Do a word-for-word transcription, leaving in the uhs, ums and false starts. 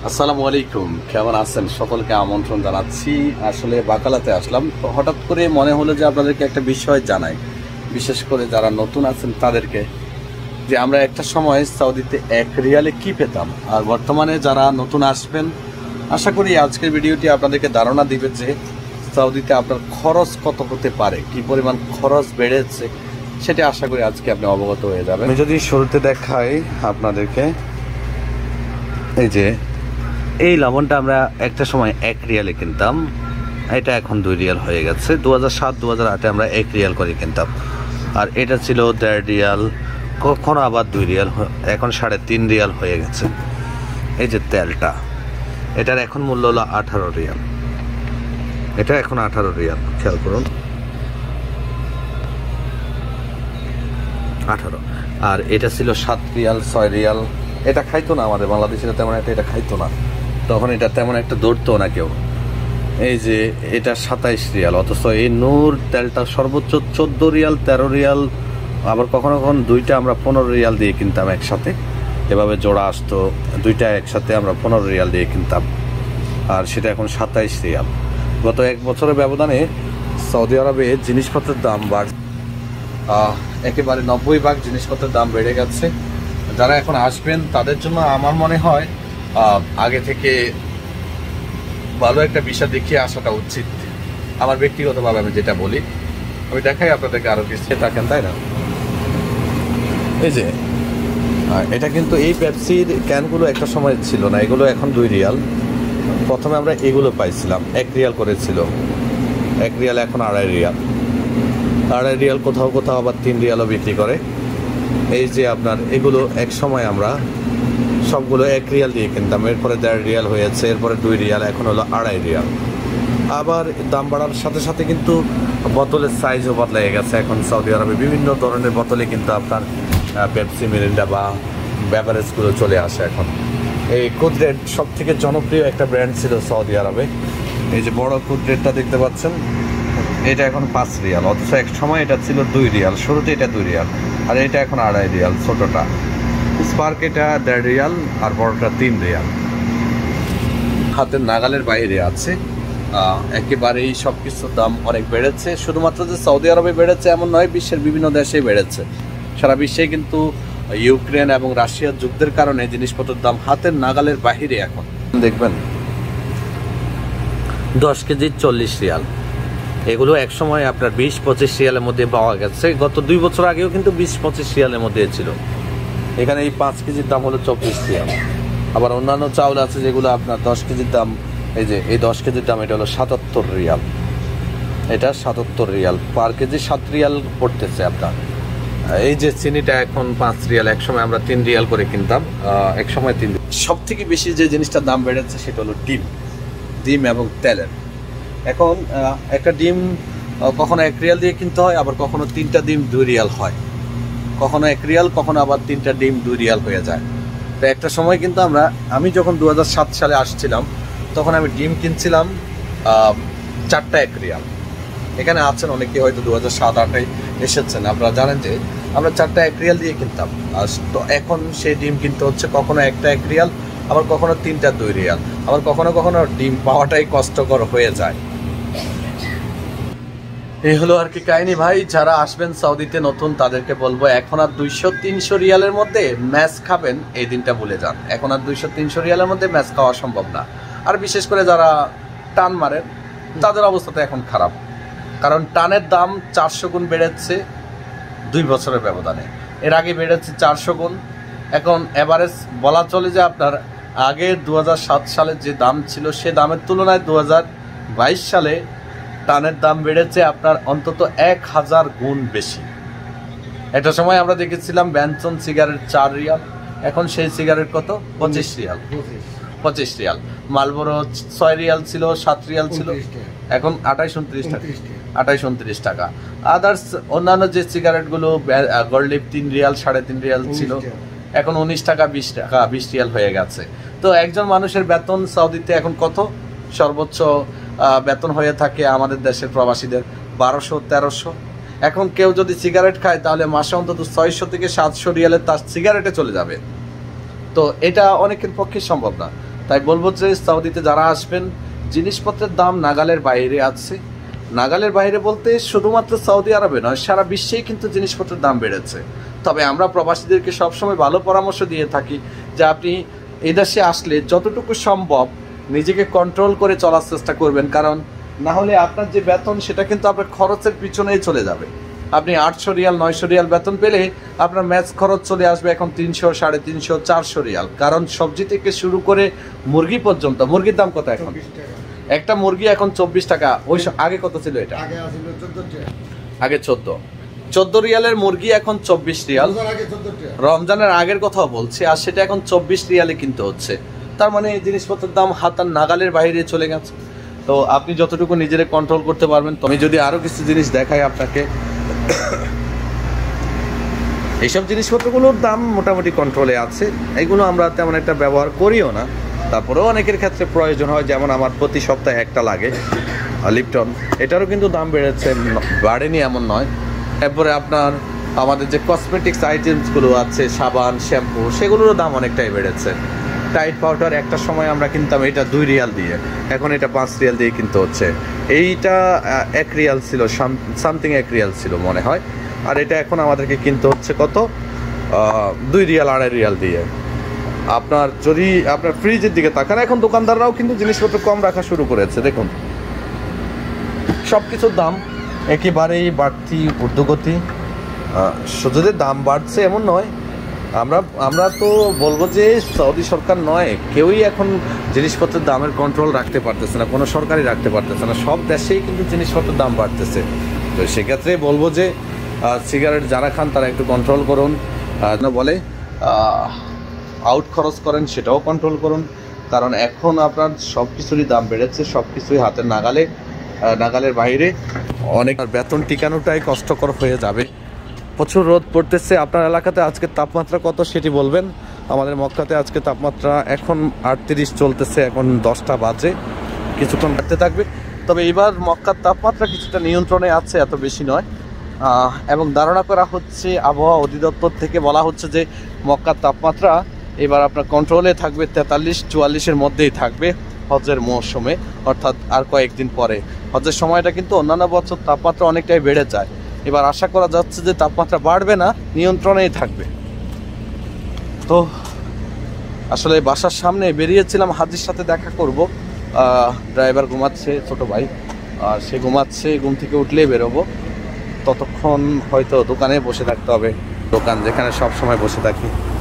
আসসালামু আলাইকুম, কেমন আছেন? সকলকে আমন্ত্রণ জানাচ্ছি। আসলে বাকালাতে আসলাম, তো হঠাৎ করে মনে হলো যে আপনাদেরকে একটা বিষয় জানাই, বিশেষ করে যারা নতুন আছেন তাদেরকে, যে আমরা একটা সময় সৌদিতে এক রিয়ালে কি পেতাম, আর বর্তমানে যারা নতুন আসবেন, আশা করি আজকের ভিডিওটি আপনাদেরকে ধারণা দিবে যে সৌদিতে আপনার খরচ কত হতে পারে, কি পরিমাণ খরচ বেড়েছে, সেটা আশা করি আজকে আপনি অবগত হয়ে যাবেন। আমি যদি শুরুতে দেখাই আপনাদেরকে, এই যে এই লবণটা আমরা একটা সময় এক রিয়ালে কিনতাম, এটা এখন দুই রিয়াল হয়ে গেছে। দু হাজার সাত দু হাজার আটে আমরা এক রিয়াল করে কিনতাম, আর এটা ছিল দেড় রিয়াল, কখনো আবার দুই রিয়াল, এখন সাড়ে তিন রিয়াল হয়ে গেছে। এই যে তেলটা, এটার এখন মূল্য হলো আঠারো রিয়াল, এটা এখন আঠারো রিয়াল, খেয়াল করুন আঠারো। আর এটা ছিল সাত রিয়াল ছয় রিয়াল, এটা খাইতো না আমাদের বাংলাদেশিরা তেমন একটা, এটা খাইতো না তখন, এটা তেমন একটা ধরতো না কেউ। এই যে এটা সাতাইশ রিয়াল, অথচ এই নূর তেলটা সর্বোচ্চ চোদ্দ রিয়াল তেরো রিয়াল, আবার কখনো কখনো দুইটা আমরা পনেরো রিয়াল দিয়ে কিনতাম একসাথে, এভাবে জোড়া আসতো, দুইটা একসাথে আমরা পনেরো রিয়াল দিয়ে কিনতাম, আর সেটা এখন সাতাইশ রিয়াল। গত এক বছরের ব্যবধানে সৌদি আরবে জিনিসপত্রের দাম বাড় একেবারে নব্বই ভাগ জিনিসপত্রের দাম বেড়ে গেছে। যারা এখন আসবেন তাদের জন্য আমার মনে হয় আগে থেকে ভালো একটা বিষয় দেখিয়ে আসাটা উচিত। আমার ব্যক্তিগতভাবে আমি যেটা বলি, আমি দেখাই আপনাদেরকে আরো কিছু থাকেন, তাই না? এই যে এটা কিন্তু এই পেপসির ক্যানগুলো একটা সময় ছিল না, এগুলো এখন দুই রিয়াল। প্রথমে আমরা এগুলো পাইছিলাম এক রিয়াল করেছিল, এক রিয়াল এখন আড়াই রিয়াল, আড়াই রিয়াল কোথাও কোথাও আবার তিন রিয়ালও বিক্রি করে। এই যে আপনার এগুলো এক সময় আমরা সবগুলো এক রিয়াল দিয়ে কিনতাম, এরপরে দেড় রিয়াল হয়েছে, এরপরে দুই রিয়াল, এখন হলো আড়াই রিয়াল। আবার দাম বাড়ার সাথে সাথে কিন্তু বোতলের সাইজও বদলে গেছে। এখন সৌদি আরবে বিভিন্ন ধরনের বোতলে কিন্তু আপনার পেপসি মিরিন্ডা বা বেভারেজগুলো চলে আসে এখন। এই কুদরেট সব থেকে জনপ্রিয় একটা ব্র্যান্ড ছিল সৌদি আরবে। এই যে বড় কুদরেটটা দেখতে পাচ্ছেন, এটা এখন পাঁচ রিয়াল, অথচ এক সময় এটা ছিল দুই রিয়াল, শুরুতে এটা দুই রিয়াল, আর এটা এখন আড়াই রিয়াল। ছোটটা স্পার্ক এটা দেড় রিয়াল, আর বড়টা তিন রিয়াল। হাতের নাগালের বাইরে আছে, একেবারেই সব কিছুর দাম অনেক বেড়েছে। শুধুমাত্র যে সৌদি আরবে বেড়েছে এমন নয়, বিশ্বের বিভিন্ন দেশেই বেড়েছে। সারা বিশ্বে কিন্তু ইউক্রেন এবং রাশিয়ার যুদ্ধের কারণে জিনিসপত্রের দাম হাতের নাগালের বাহিরে। এখন দেখবেন দশ কেজি চল্লিশ রিয়াল, এগুলো এক সময় আপনার বিশ পঁচিশ রিয়ালের মধ্যে পাওয়া গেছে। গত দুই বছর আগেও কিন্তু বিশ পঁচিশ রিয়ালের মধ্যে ছিল। এখানে এই পাঁচ কেজির দাম হলো চব্বিশ রিয়াল। আবার অন্যান্য চাউল আছে যেগুলো আপনার দশ কেজির দাম, এই যে এই দশ কেজির দাম এটা হলো সাতাত্তর রিয়াল, এটা সাতাত্তর রিয়াল পার কেজি, সাত রিয়াল পড়তেছে আপনার। এই যে চিনিটা এখন পাঁচ রিয়াল, এক সময় আমরা তিন রিয়াল করে কিনতাম, এক সময় তিন। সব থেকে বেশি যে জিনিসটার দাম বেড়েছে সেটা হলো ডিম, ডিম এবং তেলের। এখন একটা ডিম কখনো এক রিয়াল দিয়ে কিনতে হয়, আবার কখনো তিনটা ডিম দুই রিয়াল হয়, কখনো এক রিয়াল, কখনো আবার তিনটা ডিম দুই রিয়াল হয়ে যায়। তো একটা সময় কিন্তু আমরা, আমি যখন দু হাজার সাত সালে আসছিলাম তখন আমি ডিম কিনছিলাম চারটা এক রিয়াল। এখানে আছেন অনেকে হয়তো দু হাজার সাত আটে এসেছেন, আপনারা জানেন যে আমরা চারটা এক রিয়াল দিয়ে কিনতাম। আর তো এখন সেই ডিম কিনতে হচ্ছে কখনো একটা এক রিয়াল, আবার কখনো তিনটা দুই রিয়াল, আবার কখনো কখনো ডিম পাওয়াটাই কষ্টকর হয়ে যায়। এই হলো আর কি কাহিনী ভাই। যারা আসবেন সৌদিতে নতুন তাদেরকে বলবো, এখন আর দুইশো তিনশো রিয়ালের মধ্যে ম্যাচ খাবেন এই দিনটা ভুলে যান। এখন আর দুইশো তিনশো রিয়ালের মধ্যে ম্যাচ খাওয়া সম্ভব না। আর বিশেষ করে যারা টান মারেন তাদের অবস্থা তো এখন খারাপ, কারণ টানের দাম চারশো গুণ বেড়েছে দুই বছরের ব্যবধানে। এর আগে বেড়েছে চারশো গুণ। এখন এভারেজ বলা চলে যে আপনার আগে দু হাজার সাত সালের যে দাম ছিল সে দামের তুলনায় দু হাজার বাইশ সালে টানের দাম বেড়েছে আপনার অন্তত এক হাজার গুণ বেশি। একটা সময় আমরা দেখেছিলাম ব্যানসন সিগারেট চার রিয়াল, এখন সেই সিগারেট কত? পঁচিশ রিয়াল, পঁচিশ রিয়াল। মালবোরো ছয় রিয়াল ছিল, সাত রিয়াল ছিল, এখন আঠাইশ উনত্রিশ টাকা, আঠাইশ উনত্রিশ টাকা। আদার্স অন্যান্য যে সিগারেটগুলো গোল্ডলিপ তিন রিয়াল সাড়ে তিন রিয়াল ছিল, এখন উনিশ টাকা বিশ টাকা বিশ রিয়াল হয়ে গেছে। তো একজন মানুষের বেতন সৌদিতে এখন কত? সর্বোচ্চ বেতন হয়ে থাকে আমাদের দেশের প্রবাসীদের বারোশো তেরোশো। এখন কেউ যদি সিগারেট খায় তাহলে মাসে অন্তত ছয়শো থেকে সাতশো রিয়ালের তার সিগারেটে চলে যাবে। তো এটা অনেকের পক্ষে সম্ভব না। তাই বলবো যে সৌদিতে যারা আসবেন জিনিসপত্রের দাম নাগালের বাইরে আছে। নাগালের বাইরে বলতে শুধুমাত্র সৌদি আরবে নয়, সারা বিশ্বেই কিন্তু জিনিসপত্রের দাম বেড়েছে। তবে আমরা প্রবাসীদেরকে সবসময় ভালো পরামর্শ দিয়ে থাকি যে আপনি এই দেশে আসলে যতটুকু সম্ভব নিজেকে কন্ট্রোল করে চলার চেষ্টা করবেন, কারণ না হলে আপনার যে বেতন সেটা কিন্তু আপনার খরচের পিছনেই চলে যাবে। আপনি আটশো রিয়াল নয়শো রিয়াল বেতন পেলে আপনার ম্যাচ খরচ চলে আসবে এখন তিনশো সাড়ে তিনশো চারশো রিয়াল, কারণ সবজি থেকে শুরু করে মুরগি পর্যন্ত। মুরগির দাম কত এখন? একটা মুরগি এখন চব্বিশ টাকা। ওই আগে কত ছিল? এটা আগে চোদ্দ চোদ্দ রিয়ালের মুরগি এখন চব্বিশ রিয়াল। রমজানের আগের কথাও বলছি, আর সেটা এখন চব্বিশ রিয়ালে কিনতে হচ্ছে। তার মানে এই জিনিসপত্রের দাম হাতার নাগালের বাইরে চলে গেছে। তো আপনি যতটুকু নিজেরা কন্ট্রোল করতে পারবেন। তুমি যদি আরো কিছু জিনিস দেখাই আপনাকে, এইসব জিনিসপত্রগুলোর দাম মোটামুটি কন্ট্রোলে আছে। এগুলো আমরা তেমন একটা ব্যবহার করিও না, তারপরেও অনেকের ক্ষেত্রে প্রয়োজন হয়। যেমন আমার প্রতি সপ্তাহে একটা লাগে লিপটন, এটারও কিন্তু দাম বেড়েছে, বাড়েনি এমন নয়। এরপরে আপনার আমাদের যে কসমেটিক্স আইটেমসগুলো আছে, সাবান শ্যাম্পু, সেগুলোরও দাম অনেকটাই বেড়েছে। টাইট পাউডার একটা সময় আমরা কিনতাম এটা দুই রিয়াল দিয়ে, এখন এটা পাঁচ রিয়াল দিয়ে কিনতে হচ্ছে। এইটা এক রিয়াল ছিল, সামথিং এক রিয়াল ছিল মনে হয়, আর এটা এখন আমাদেরকে কিনতে হচ্ছে কত? দুই রিয়াল আড়াই রিয়াল দিয়ে। আপনার যদি আপনার ফ্রিজের দিকে তাকান, এখন দোকানদাররাও কিন্তু জিনিসপত্র কম রাখা শুরু করেছে। দেখুন সব কিছুর দাম একেবারেই বাড়তি ঊর্ধ্বগতি। শুধু যে দাম বাড়ছে এমন নয়, আমরা আমরা তো বলবো যে সৌদি সরকার নয়, কেউই এখন জিনিসপত্রের দামের কন্ট্রোল রাখতে পারতেছে না, কোনো সরকারই রাখতে পারতেছে না। সব দেশেই কিন্তু জিনিসপত্রের দাম বাড়তেছে। তো সেক্ষেত্রে বলবো যে সিগারেট যারা খান তারা একটু কন্ট্রোল করুন, বলে আউট খরচ করেন সেটাও কন্ট্রোল করুন, কারণ এখন আপনার সব কিছুরই দাম বেড়েছে, সব কিছুই হাতের নাগালে নাগালের বাইরে। অনেক বেতন টিকানোটাই কষ্টকর হয়ে যাবে। প্রচুর রোদ পড়তেছে। আপনার এলাকাতে আজকে তাপমাত্রা কত সেটি বলবেন। আমাদের মক্কাতে আজকে তাপমাত্রা এখন আটত্রিশ চলতেছে, এখন দশটা বাজে, কিছুক্ষণ বাড়তে থাকবে। তবে এবার মক্কার তাপমাত্রা কিছুটা নিয়ন্ত্রণে আছে, এত বেশি নয়। এবং ধারণা করা হচ্ছে, আবহাওয়া অধিদপ্তর থেকে বলা হচ্ছে যে মক্কার তাপমাত্রা এবার আপনার কন্ট্রোলে থাকবে, তেতাল্লিশ চুয়াল্লিশের মধ্যেই থাকবে হজের মৌসুমে, অর্থাৎ আর কয়েকদিন পরে। হজের সময়টা কিন্তু অন্যান্য বছর তাপমাত্রা অনেকটাই বেড়ে যায়, এবার আশা করা যাচ্ছে যে তাপমাত্রা বাড়বে না, নিয়ন্ত্রণেই থাকবে। তো আসলে বাসার সামনে বেরিয়েছিলাম হাজির সাথে দেখা করব। ড্রাইভার ঘুমাচ্ছে, ছোট ভাই, আর সে ঘুমাচ্ছে, ঘুম থেকে উঠলেই বেরোবো। ততক্ষণ হয়তো দোকানে বসে থাকতে হবে, দোকান যেখানে সব সময় বসে থাকি।